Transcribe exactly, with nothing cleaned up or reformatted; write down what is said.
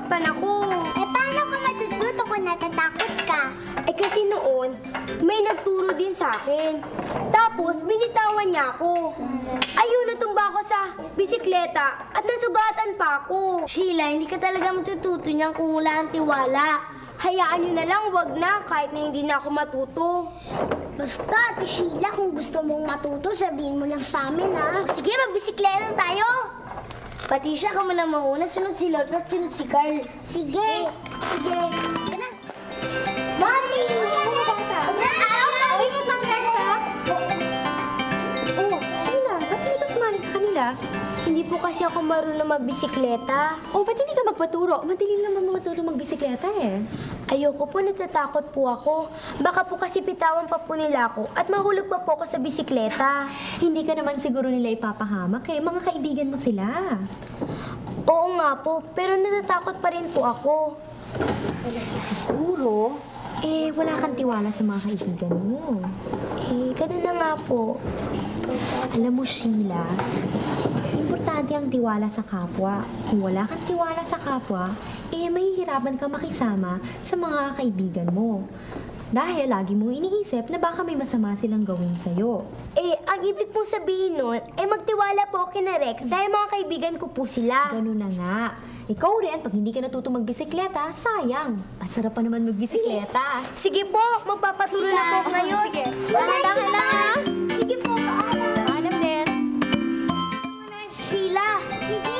nasasaktan ako. Eh, paano ka matututo kung natatakot ka? Eh kasi noon, may nagturo din sa akin. Tapos, binitawan niya ako. Ayun, natumba ako sa bisikleta at nasugatan pa ako. Sheila, hindi ka talaga matututo niyan kung wala ang tiwala. Hayaan niyo na lang, wag na, kahit na hindi na ako matuto. Basta, Ate Sheila, kung gusto mong matuto, sabihin mo lang sa amin, ha? Sige, magbisikleta tayo! Pati siya ka man ang mauna, sunod si Lord at sunod si Carl. Sige! Sige! Tara! Mami! Ay, matanggal sa? Oh, Sheila, ba't hindi ka sumali sa kanila? Hindi po kasi ako marunong magbisikleta. Oh, ba't hindi ka magpaturo? Madali naman matuto magbisikleta eh. Ayoko po, natatakot po ako. Baka po kasi pitawan pa po nila ako at mahulog pa po ako sa bisikleta. Hindi ka naman siguro nila ipapahamak eh. Mga kaibigan mo sila. Oo nga po, pero natatakot pa rin po ako. Siguro, eh, wala kang tiwala sa mga kaibigan mo. Eh, ganun na nga po. Alam mo, Sheila, importante ang tiwala sa kapwa. Kung wala kang tiwala sa kapwa, eh, mahihirapan kang makisama sa mga kaibigan mo. Dahil lagi mong iniisip na baka may masama silang gawin sa'yo. Eh, ang ibig pong sabihin nun, eh magtiwala po ako kina Rex dahil mga kaibigan ko po sila. Ganun na nga. Ikaw rin, pag hindi ka natuto magbisikleta, sayang. Pasarap pa naman magbisikleta. Sige po, magpapatuloy na po ako ngayon. Sige, dahan-dahan lang ha. Sige po, paalam. Paalam din. Sheila! Sige.